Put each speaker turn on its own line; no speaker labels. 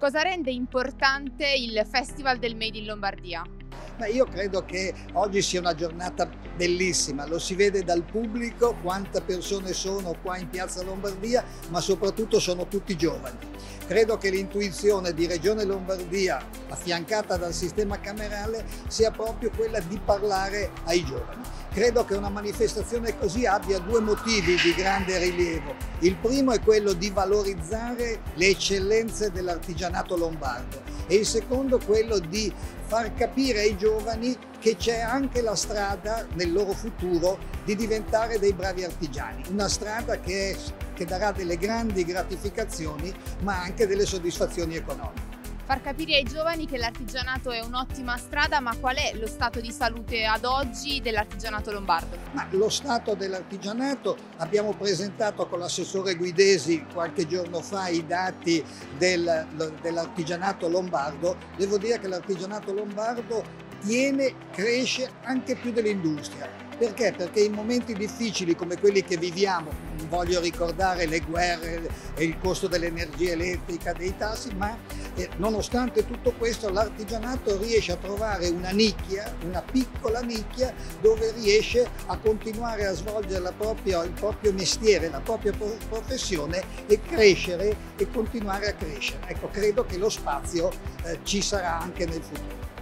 Cosa rende importante il Festival del Made in Lombardia?
Ma io credo che oggi sia una giornata bellissima, lo si vede dal pubblico quante persone sono qua in Piazza Lombardia, ma soprattutto sono tutti giovani. Credo che l'intuizione di Regione Lombardia, affiancata dal sistema camerale, sia proprio quella di parlare ai giovani. Credo che una manifestazione così abbia due motivi di grande rilievo. Il primo è quello di valorizzare le eccellenze dell'artigianato lombardo e il secondo quello di far capire ai giovani che c'è anche la strada nel loro futuro di diventare dei bravi artigiani, una strada che darà delle grandi gratificazioni ma anche delle soddisfazioni economiche.
Far capire ai giovani che l'artigianato è un'ottima strada, ma qual è lo stato di salute ad oggi dell'artigianato lombardo?
Ma lo stato dell'artigianato, abbiamo presentato con l'assessore Guidesi qualche giorno fa i dati dell'artigianato lombardo. Devo dire che l'artigianato lombardo cresce anche più dell'industria. Perché? Perché in momenti difficili come quelli che viviamo, non voglio ricordare le guerre e il costo dell'energia elettrica, dei tassi, ma nonostante tutto questo l'artigianato riesce a trovare una nicchia, una piccola nicchia dove riesce a continuare a svolgere il proprio mestiere, la propria professione e crescere e continuare a crescere. Ecco, credo che lo spazio ci sarà anche nel futuro.